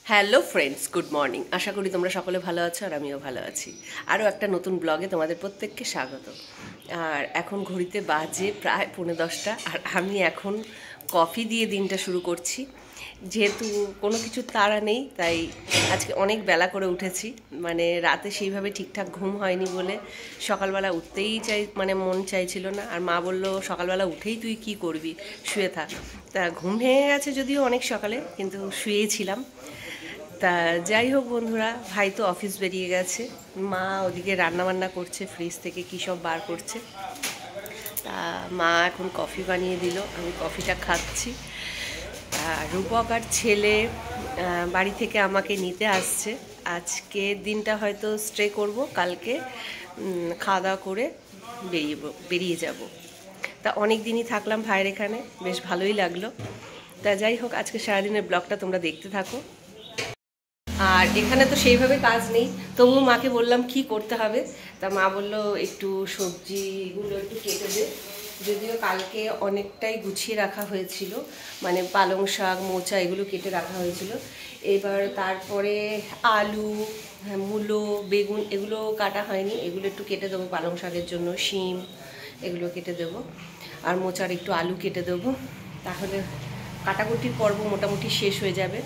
Hello friends, good morning. আশা করি তোমরা সকলে ভালো আছো আর আমিও ভালো আছি। আরও একটা নতুন ব্লগে তোমাদের প্রত্যেককে স্বাগত। আর এখন ঘড়িতে বাজে প্রায় 10:45 আর আমি এখন কফি দিয়ে দিনটা শুরু করছি। যেহেতু কোনো কিছু তাড়া নেই, তাই আজকে অনেক বেলা করে উঠেছি। মানে রাতে সেইভাবে ঠিকঠাক ঘুম হয়নি বলে সকালবেলা উঠতেই মন চাইছিল না। আর মা বললো সকালবেলা উঠেই তুই কি করবি, শুয়ে থাক। তা ঘুম ভেঙে গেছে যদিও অনেক সকালে, কিন্তু শুয়েই ছিলাম। তা যাই হোক বন্ধুরা, ভাই তো অফিস বেরিয়ে গেছে, মা ওদিকে রান্নাবান্না করছে, ফ্রিজ থেকে কী সব বার করছে। তা মা এখন কফি বানিয়ে দিল, আমি কফিটা খাচ্ছি। রূপক আর ছেলে বাড়ি থেকে আমাকে নিতে আসছে। আজকের দিনটা হয়তো স্টে করব, কালকে খাওয়া দাওয়া করে বেরিয়ে যাব। তা অনেক দিনই থাকলাম ভাইয়ের এখানে, বেশ ভালোই লাগলো। তা যাই হোক, আজকে সারাদিনের ব্লগটা তোমরা দেখতে থাকো। আর এখানে তো সেইভাবে কাজ নেই, তবুও মাকে বললাম কি করতে হবে। তা মা বললো একটু সবজিগুলো একটু কেটে দে। যদিও কালকে অনেকটাই গুছিয়ে রাখা হয়েছিল, মানে পালং শাক, মোচা এগুলো কেটে রাখা হয়েছিল। এবার তারপরে আলু, মূলো, বেগুন এগুলো কাটা হয়নি, এগুলো একটু কেটে দেবো পালং শাকের জন্য। শিম এগুলো কেটে দেবো, আর মোচার একটু আলু কেটে দেবো। তাহলে কাটাকুটির পর্ব মোটামুটি শেষ হয়ে যাবে।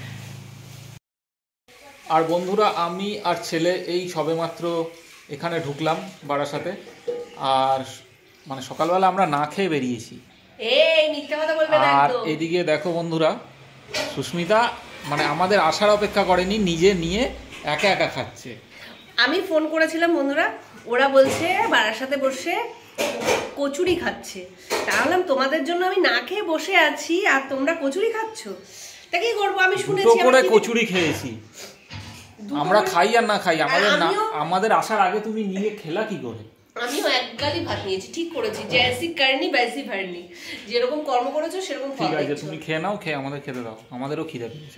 আর বন্ধুরা, আমি আর ছেলে এই সবেমাত্র এখানে ঢুকলাম বারাসাতে। আর মানে সকালবেলা আমরা না খেয়ে বেরিয়েছি। আর এদিকে দেখো বন্ধুরা, সুস্মিতা মানে আমাদের আসার অপেক্ষা করেনি, নিজে নিয়ে একা একা খাচ্ছে। আমি ফোন করেছিলাম বন্ধুরা, ওরা বলছে বারাসাতে বসে কচুরি খাচ্ছে। তাহলে তোমাদের জন্য আমি না খেয়ে বসে আছি আর তোমরা কচুরি খাচ্ছ, তা কি করবো? আমি শুনেছি করে কচুরি খেয়েছি। আমরা খাই আর না খাই, আমাদের আসার আগে তুমি নিয়ে খেলা কি করে? আমিও এক গালি ভাত নিয়েছি, ঠিক করেছি। জैसी करनी वैसी भरनी, যেরকম কর্ম করেছো সেরকম ফল। ঠিক আছে, তুমি খেয়ে নাও, খেয়ে আমাদের খেতে দাও, আমাদেরও খিদে পেয়েছে।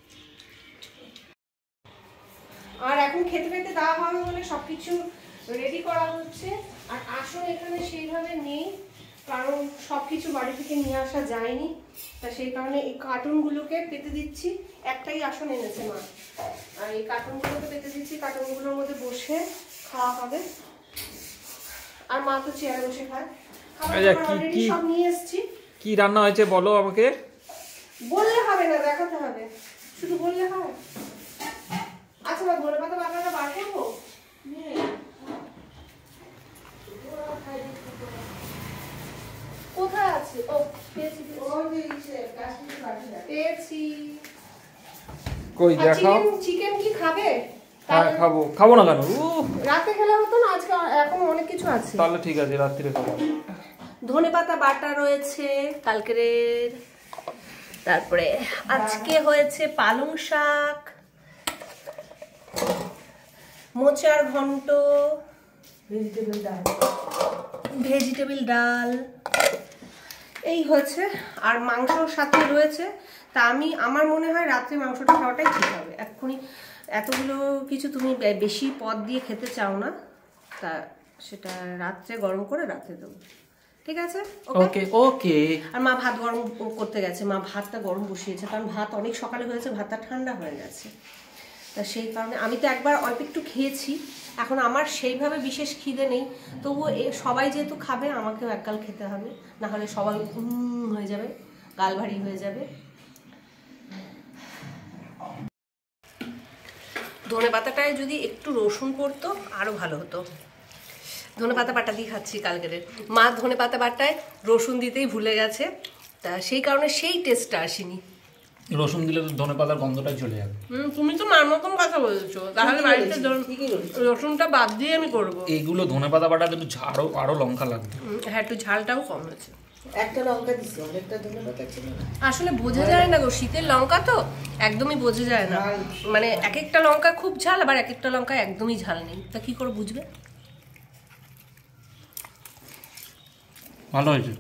আর এখন খেতে খেতে দেওয়া হবে বলে সবকিছু রেডি করা হচ্ছে। আর আসন এখানে সেইভাবে নেই, কারণ সবকিছু বাড়ি থেকে নিয়ে আসা যায়নি। তা সেই কারণে এই কার্টুনগুলোকে পেতে দিচ্ছি। একটাই আসন এনেছে মা, আর এই কার্টুনগুলোকে পেতে দিচ্ছি। কার্টুনগুলোর মধ্যে বসে খাওয়া হবে। আর মা তো চেয়ারে বসে খায়। অলরেডি সব নিয়ে এসেছি। কি রান্না হয়েছে বলো আমাকে। বললে হবে না, দেখাতে হবে। শুধু বললে হয়? আচ্ছা মা, ধনে পাতা বাটাটা বার করবো। কোথায় আছে? ও পেয়েছি, পেয়েছি। কই দেখাও। চিকেন কি খাবে? হ্যাঁ খাবো। খাবো না কেন? রাতে খেলে হতো না, আজকে এখন অনেক কিছু আছে। তাহলে ঠিক আছে, রাত্রিরে খাবো। ধনেপাতা বাটা রয়েছে কালকের। তারপরে আজকে হয়েছে পালং শাক, মোচার ঘন্ট, ভেজিটেবল ডাল এই হয়েছে। আর মাংসর সাথে রয়েছে। তা আমার মনে হয় রাত্রে মাংসটা খাওয়াটাই ঠিক হবে। এক্ষুনি এতগুলো কিছু তুমি বেশি পদ দিয়ে খেতে চাও না, তা সেটা রাত্রে গরম করে রাত্রে দেবো, ঠিক আছে? ওকে ওকে। আর মা ভাত গরম করতে গেছে, মা ভাতটা গরম বসিয়েছে, কারণ ভাত অনেক সকালে হয়েছে, ভাতটা ঠান্ডা হয়ে গেছে। তা সেই কারণে আমি তো একবার অল্প একটু খেয়েছি, এখন আমার সেইভাবে বিশেষ খিদে নেই। তবুও সবাই যেহেতু খাবে, আমাকেও এক গাল খেতে হবে, না হলে সবাই হয়ে যাবে, গাল ভারী হয়ে যাবে। ধনে পাতাটায় যদি একটু রসুন পড়তো আরও ভালো হতো। ধনে পাতা বাটা দিয়ে খাচ্ছি কালকের। মা ধনে পাতা বাটায় রসুন দিতেই ভুলে গেছে, তা সেই কারণে সেই টেস্টটা আসেনি। রসুন দিলে তো ধনে পাতার গন্ধটাই চলে যাবে। তুমি তো মার মতন কথা বলছো, তাহলে বাড়িতে রসুনটা বাদ দিয়ে আমি করবো। এইগুলো ধনে পাতা বাটা একটু আরো লঙ্কা লাগবে। হ্যাঁ, একটু ঝালটাও কম হয়েছে। একটা লঙ্কা দিছি, অনেকটা ধনে পাতা ছিল। আসলে বোঝা যায় না গো, শীতের লঙ্কা তো একদমই বোঝা যায় না। মানে এক একটা লঙ্কা খুব ঝাল, আবার এক একটা লঙ্কা একদমই ঝাল নেই। তা কি করে বুঝবে? ভালো হয়েছে।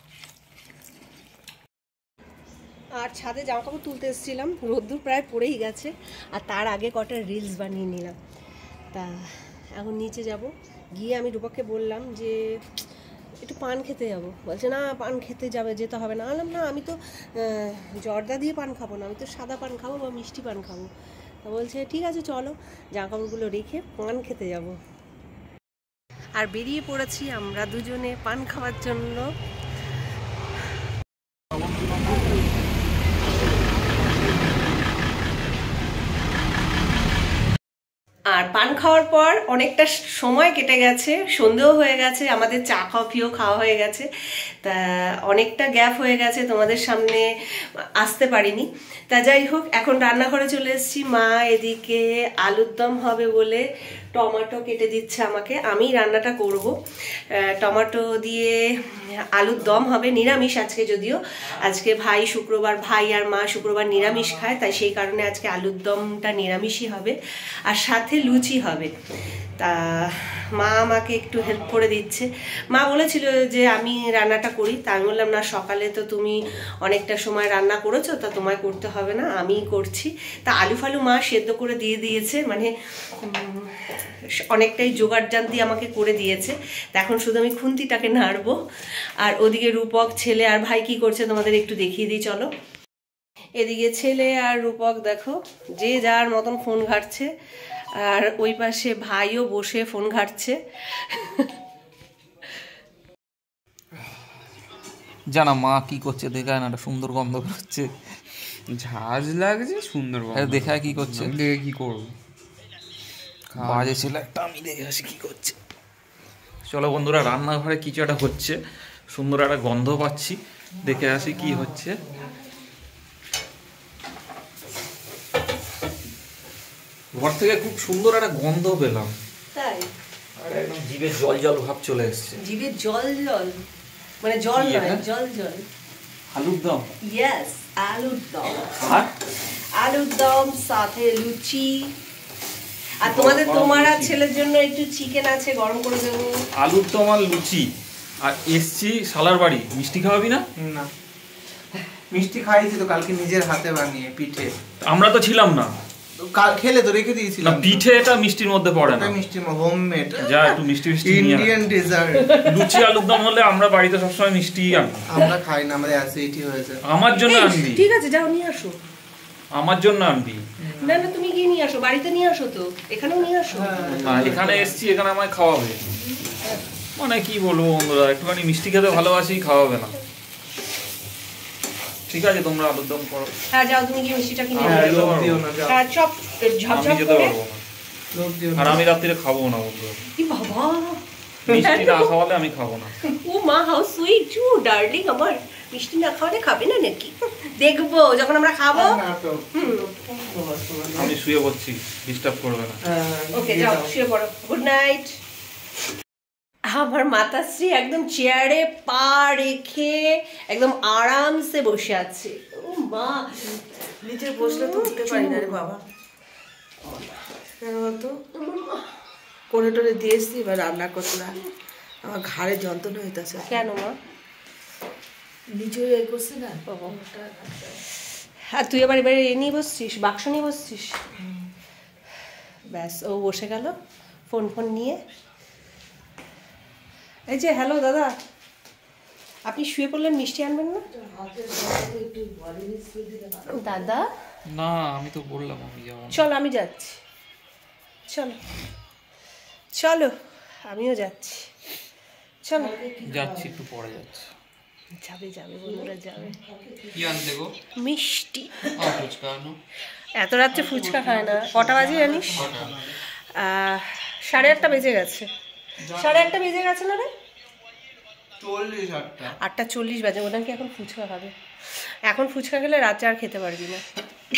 আর ছাদে জামা কাপড় তুলতে এসেছিলাম, রোদ্দুর প্রায় পড়েই গেছে। আর তার আগে কটা রিলস বানিয়ে নিলাম। তা এখন নিচে যাব, গিয়ে আমি রূপককে বললাম যে একটু পান খেতে যাবো। বলছে না পান খেতে যেতে হবে না। বললাম না আমি তো জর্দা দিয়ে পান খাবো না, আমি তো সাদা পান খাবো বা মিষ্টি পান খাবো। তা বলছে ঠিক আছে চলো, জামা কাপড়গুলো রেখে পান খেতে যাব। আর বেরিয়ে পড়েছি আমরা দুজনে পান খাওয়ার জন্য। আর পান খাওয়ার পর অনেকটা সময় কেটে গেছে, সন্ধেও হয়ে গেছে, আমাদের চা কফিও খাওয়া হয়ে গেছে, তা অনেকটা গ্যাপ হয়ে গেছে, তোমাদের সামনে আসতে পারিনি। তা যাই হোক, এখন রান্নাঘরে চলে এসেছি। মা এদিকে আলুর দম হবে বলে টমেটো কেটে দিচ্ছে আমাকে, আমি রান্নাটা করব। টমেটো দিয়ে আলুর দম হবে, নিরামিষ আজকে, যদিও আজকে ভাই শুক্রবার, ভাই আর মা শুক্রবার নিরামিষ খায়, তাই সেই কারণে আজকে আলুর দমটা নিরামিষই হবে, আর সাথে লুচি হবে। তা মা আমাকে একটু হেল্প করে দিচ্ছে। মা বলেছিল যে আমি রান্নাটা করি, তা আমি বললাম না, সকালে তো তুমি অনেকটা সময় রান্না করেছো, তা তোমায় করতে হবে না, আমিই করছি। তা আলু ফালু মা সেদ্ধ করে দিয়ে দিয়েছে, মানে অনেকটাই জোগাড়জান্তি আমাকে করে দিয়েছে। তা এখন শুধু আমি খুন্তিটাকে নাড়বো। আর ওদিকে রূপক, ছেলে আর ভাই কি করছে তোমাদের একটু দেখিয়ে দিই চলো। এদিকে ছেলে আর রূপক দেখো, যে যার মতন ফোন ঘাঁটছে, আর ওই পাশে ভাইও বসে ফোন ঘাঁটছে। জানা মা কি করছে দেখায় না, একটা সুন্দর গন্ধ বেরোচ্ছে, ঝাঁজ লাগছে, সুন্দর দেখায় কি করছে, দেখে কি করবো, বাজে ছিল একটা, আমি দেখে আসি কি করছে। চলো বন্ধুরা, রান্নাঘরে কিছু একটা হচ্ছে, সুন্দর একটা গন্ধ পাচ্ছি, দেখে আসি কি হচ্ছে। ঘর থেকে খুব সুন্দর একটা গন্ধ পেলাম, তাই একদম জিভে জল জল ভাব চলে এসছে। জিভে জল জল, মানে জল নয়, জল জল। আলুর দম, ইয়েস, আলুর দম। আর আলুর দম সাথে লুচি, আর তোমার আর ছেলের জন্য একটু চিকেন আছে, গরম করে দেবো। আলুর দম আর লুচি। আর এসছি শালার বাড়ি, মিষ্টি খাওয়াবি না? না, মিষ্টি খাইছি তো কালকে নিজের হাতে বানিয়ে পিঠে। আমরা তো ছিলাম না, কাল খেলে তো রেখে না দিয়েছিলাম। পিঠে এটা মিষ্টির মধ্যে পড়ে না, মিষ্টি হোমমেড, যা একটু মিষ্টি মিষ্টি নিয়ে আয়। Indian dessert. লুচি আলুর দম হলে আমরা বাড়িতে সবসময় মিষ্টি আনি। আমরা খাই না, আমাদের অ্যাসিডিটি হয়েছে। আমার জন্য আনবি, ঠিক আছে যাও নিয়ে আসো। আমার জন্য আনবি না না, তুমি গিয়ে নিয়ে আসো, বাড়িতে নিয়ে আসো, তো এখানেও নিয়ে আসো। না, এখানে এসছি, এখানে আমায় খাওয়াবে, মানে কি বলবো বন্ধুরা, একটুখানি মিষ্টি খেতে ভালোবাসি, খাওয়াবে না। ঠিক আছে, তোমরা আলুর দম করো। হ্যাঁ যাও, তুমি গিয়ে মিষ্টিটা কিনে আমি নিয়ে যেতে আসো। পারবো না, হ্যাঁ চপ আমি ঝপঝপ যেতে করে। পারবো না, আর আমি রাত্রিরে খাবো না বন্ধুরা, কি বাবা, মিষ্টি না খাওয়ালে আমি খাবো না। ও মা, হাউ সুইট ইউ ডার্লিং, আমার মিষ্টি না খাওয়ালে খাবে না নাকি? দেখবো যখন আমরা খাবো। আমি শুয়ে পড়ছি, ডিস্টার্ব করবে না। ওকে যাও, শুয়ে পড়ো, গুড নাইট। আমার মাতাশ্রী একদম চেয়ারে পা রেখে একদম আরামসে বসে আছে। ও মা, নিচে বসলে তো উঠতে পারি না রে বাবা, কেন বলতো, করে টোরে দিয়ে এসছি, এবার রান্না করতে না, আমার ঘাড়ে যন্ত্রণা হইতেছে। কেন মা? নিচে এ করছে না। আর তুই এবার এবারে নিয়ে বসছিস, বাক্স নিয়ে বসছিস? ব্যাস, ও বসে গেল ফোন নিয়ে। এই যে, হ্যালো দাদা, আপনি শুয়ে পড়লেন, মিষ্টি আনবেন না? দাদা না, আমি তো বললাম আমি যাবো। চলো, আমি যাচ্ছি, চলো চলো, আমিও যাচ্ছি, চলো। যাচ্ছি, একটু পরে যাচ্ছি। যাবে বন্ধুরা, যাবে। কি আনতে গো? মিষ্টি। ফুচকা আনো। এত রাত্রে ফুচকা খায় না। কটা বাজে জানিস? 8:30 বেজে গেছে। 8:30 বেজে গেছে না রে? 8:40 বাজে। ওটা কি এখন ফুচকা খাবে? এখন ফুচকা খেলে রাতে আর খেতে পারবি না।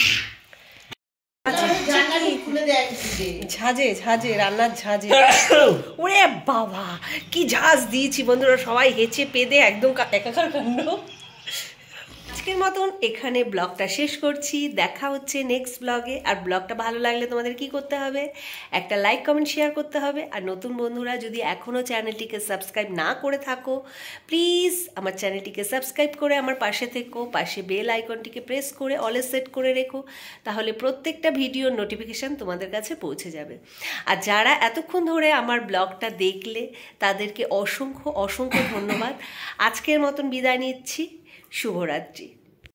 ঝাঁজে রান্নার ঝাঁজে। ওরে বাবা, কি ঝাঁজ দিয়েছি বন্ধুরা, সবাই হেঁচে পেদে একদম একাকার কাণ্ড। আজকের মতন এখানে ব্লগটা শেষ করছি। দেখা হচ্ছে নেক্সট ব্লগে। আর ব্লগটা ভালো লাগলে তোমাদের কি করতে হবে, একটা লাইক কমেন্ট শেয়ার করতে হবে। আর নতুন বন্ধুরা যদি এখনও চ্যানেলটিকে সাবস্ক্রাইব না করে থাকো, প্লিজ আমার চ্যানেলটিকে সাবস্ক্রাইব করে আমার পাশে থেকো, পাশে বেল আইকনটিকে প্রেস করে অলে সেট করে রেখো, তাহলে প্রত্যেকটা ভিডিওর নোটিফিকেশান তোমাদের কাছে পৌঁছে যাবে। আর যারা এতক্ষণ ধরে আমার ব্লগটা দেখলে তাদেরকে অসংখ্য অসংখ্য ধন্যবাদ। আজকের মতন বিদায় নিচ্ছি। শুভরাত্রি।